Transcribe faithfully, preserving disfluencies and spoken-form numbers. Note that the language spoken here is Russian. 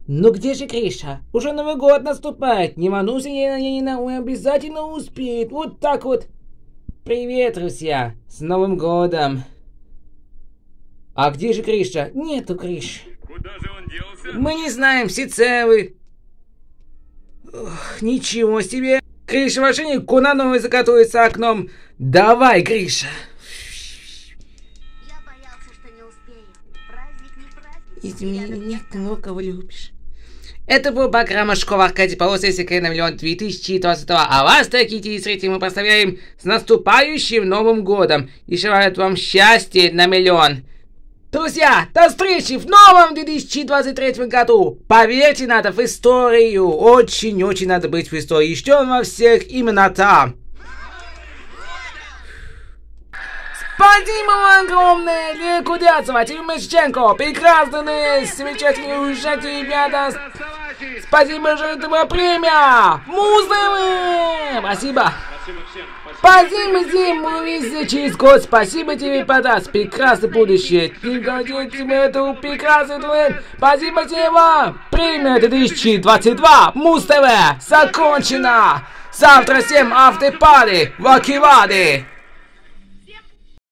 Ну где же Гриша? Уже Новый год наступает. Не волнуйся, Янина, он обязательно успеет. Вот так вот. Привет, друзья. С Новым годом. А где же Гриша? Нету Гриши. Куда же он делся? Мы не знаем, все целы. Ох, ничего себе. Гриша в машине, Кунановой закатывается окном. Давай, Гриша. Я боялся, что не успею. Праздник не праздник. Извини, кого кого любишь. Это была программа «Школа Аркадий Полосый секрет на миллион две тысячи двадцать два. А вас, дорогие телезрители, мы поздравляем с наступающим Новым годом. И желают вам счастья на миллион. Друзья, до встречи в новом две тысячи двадцать третьем году. Поверьте, надо в историю. Очень-очень надо быть в истории. Ждем вас всех именно там. Спасибо вам огромное, Лев Кудяцева, Тим Мещенко, прекрасные, замечательные уезжайте, ребята. Спасибо, что это была премия. Музыка. Спасибо. Спасибо, Дим, увидимся через год. Спасибо тебе, подаст. Прекрасное будущее. Не годите тебе эту прекрасную дуэль. Спасибо тебе вам. Премия две тысячи двадцать два. Муз-ТВ закончена. Завтра всем автопады в Акиваде.